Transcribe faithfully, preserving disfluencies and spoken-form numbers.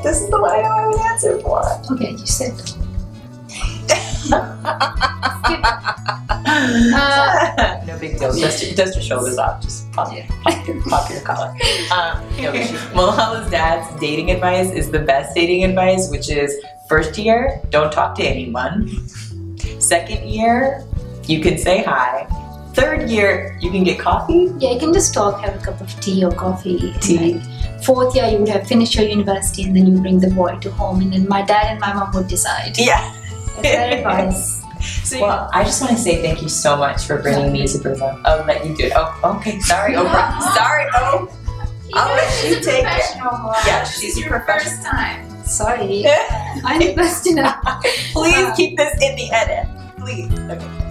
This is the one I don't have an answer for. Okay, you said. uh, no big deal. Dust your, dust your shoulders off. Just pop, Yeah. pop, your, pop your collar. Um, no issue. Malala's dad's dating advice is the best dating advice, which is first year, don't talk to anyone. Second year, you can say hi. Third year, you can get coffee. Yeah, you can just talk, have a cup of tea or coffee. Tea. Like, fourth year, you would have finished your university, and then you bring the boy to home, and then my dad and my mom would decide. Yeah. That's their advice. So, well, I just want to say thank you so much for bringing me to Brazil. I'll let you do it. Oh, okay. Sorry, Oprah. Sorry, oh. I'll let you take it. Yeah, she's your first time. Sorry. I'm the best enough. Please keep this in the edit. Please. Okay.